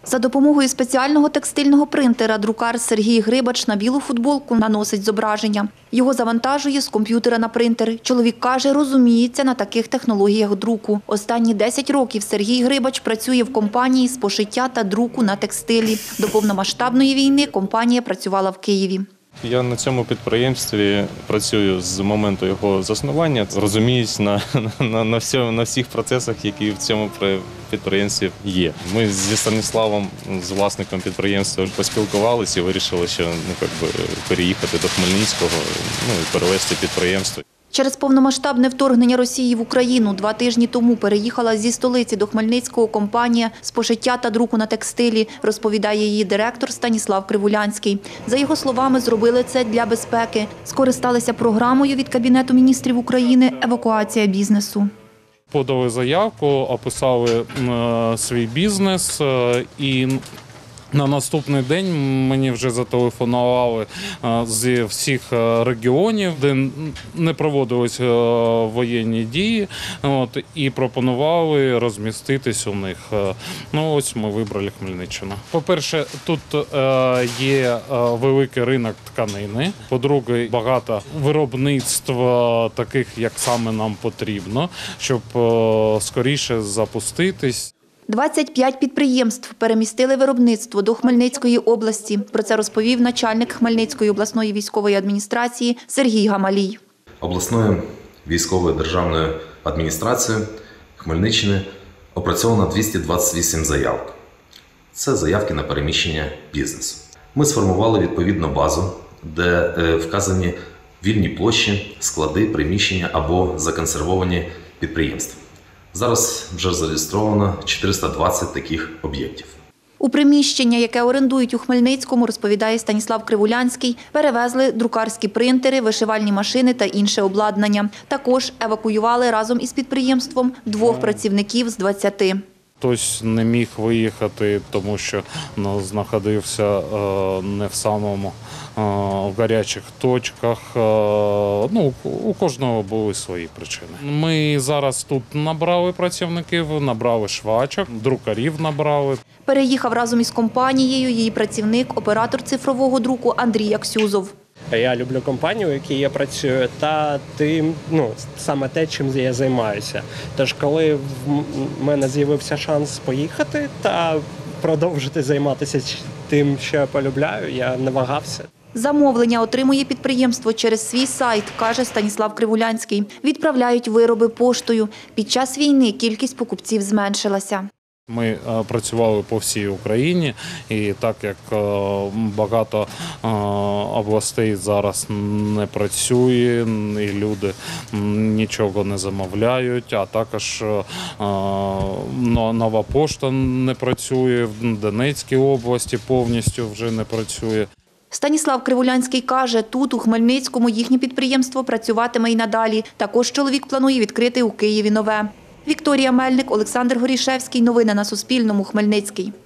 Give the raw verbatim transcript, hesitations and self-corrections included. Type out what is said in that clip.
За допомогою спеціального текстильного принтера друкар Сергій Грибач на білу футболку наносить зображення. Його завантажує з комп'ютера на принтер. Чоловік каже, розуміється на таких технологіях друку. Останні десять років Сергій Грибач працює в компанії з пошиття та друку на текстилі. До повномасштабної війни компанія працювала в Києві. Я на цьому підприємстві працюю з моменту його заснування, розуміюсь на, на, на, всьому, на всіх процесах, які в цьому підприємстві є. Ми зі Станіславом, з власником підприємства, поспілкувалися і вирішили, що ну, як би, переїхати до Хмельницького, ну, і перевести підприємство. Через повномасштабне вторгнення Росії в Україну два тижні тому переїхала зі столиці до Хмельницького компанія з пошиття та друку на текстилі, розповідає її директор Станіслав Кривулянський. За його словами, зробили це для безпеки. Скористалися програмою від Кабінету міністрів України «Евакуація бізнесу». Подали заявку, описали е, свій бізнес е, і на наступний день мені вже зателефонували з всіх регіонів, де не проводились воєнні дії, от, і пропонували розміститись у них. Ну, ось ми вибрали Хмельниччину. По-перше, тут є великий ринок тканини. По-друге, багато виробництва таких, як саме нам потрібно, щоб скоріше запуститись. двадцять п'ять підприємств перемістили виробництво до Хмельницької області. Про це розповів начальник Хмельницької обласної військової адміністрації Сергій Гамалій. Обласною військовою державною адміністрацією Хмельниччини опрацьовано двісті двадцять вісім заявок. Це заявки на переміщення бізнесу. Ми сформували відповідну базу, де вказані вільні площі, склади, приміщення або законсервовані підприємства. Зараз вже зареєстровано чотириста двадцять таких об'єктів. У приміщення, яке орендують у Хмельницькому, розповідає Станіслав Кривулянський, перевезли друкарські принтери, вишивальні машини та інше обладнання. Також евакуювали разом із підприємством двох працівників з двадцяти. Хтось не міг виїхати, тому що ну, знаходився е, не в самому е, в гарячих точках. Е, ну, у кожного були свої причини. Ми зараз тут набрали працівників, набрали швачок, друкарів набрали. Переїхав разом із компанією її працівник, оператор цифрового друку Андрій Аксюзов. Я люблю компанію, в якій я працюю, та тим, ну, саме те, чим я займаюся. Тож, коли в мене з'явився шанс поїхати та продовжити займатися тим, що я полюбляю, я не вагався. Замовлення отримує підприємство через свій сайт, каже Станіслав Кривулянський. Відправляють вироби поштою. Під час війни кількість покупців зменшилася. Ми працювали по всій Україні, і так як багато областей зараз не працює, і люди нічого не замовляють, а також Нова пошта не працює, в Донецькій області повністю вже не працює. Станіслав Кривулянський каже, тут, у Хмельницькому, їхнє підприємство працюватиме й надалі. Також чоловік планує відкрити у Києві нове. Вікторія Мельник, Олександр Горішевський. Новини на Суспільному. Хмельницький.